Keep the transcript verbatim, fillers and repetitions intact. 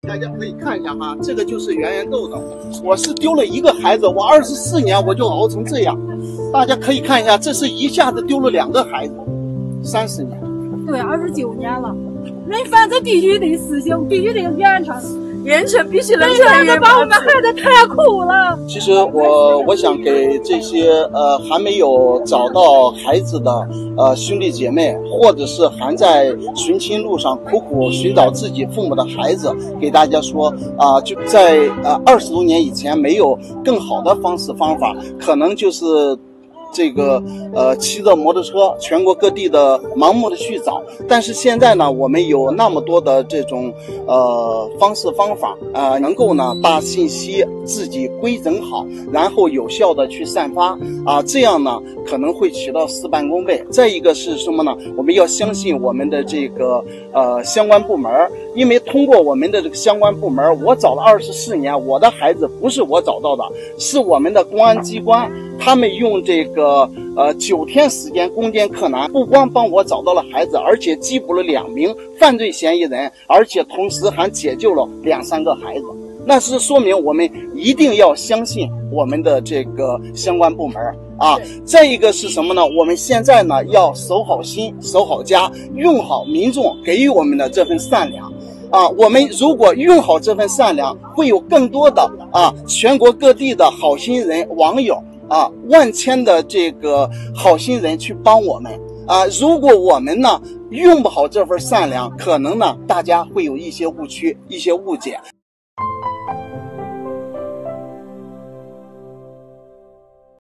大家可以看一下哈，这个就是圆圆豆豆。我是丢了一个孩子，我二十四年我就熬成这样。大家可以看一下，这是一下子丢了两个孩子，三十年。 对，二十九年了。人贩子必须得死刑，必须得严惩。 严惩必须能惩人把我们孩子太苦了。 其实我我想给这些呃还没有找到孩子的呃兄弟姐妹，或者是还在寻亲路上苦苦寻找自己父母的孩子，给大家说啊、呃，就在呃二十多年以前没有更好的方式方法，可能就是。这个呃，骑着摩托车全国各地的盲目的去找，但是现在呢，我们有那么多的这种呃方式方法啊、呃，能够呢把信息自己规整好，然后有效的去散发啊、呃，这样呢可能会起到事半功倍。再一个是什么呢？我们要相信我们的这个呃相关部门，因为通过我们的这个相关部门，我找了二十四年，我的孩子不是我找到的，是我们的公安机关。他们用这个呃九天时间攻坚克难，不光帮我找到了孩子，而且缉捕了两名犯罪嫌疑人，而且同时还解救了两三个孩子。那是说明我们一定要相信我们的这个相关部门啊。再一个是什么呢？我们现在呢要守好心，守好家，用好民众给予我们的这份善良。啊，我们如果用好这份善良，会有更多的啊全国各地的好心人网友。啊，万千的这个好心人去帮我们啊！如果我们呢用不好这份善良，可能呢大家会有一些误区、一些误解。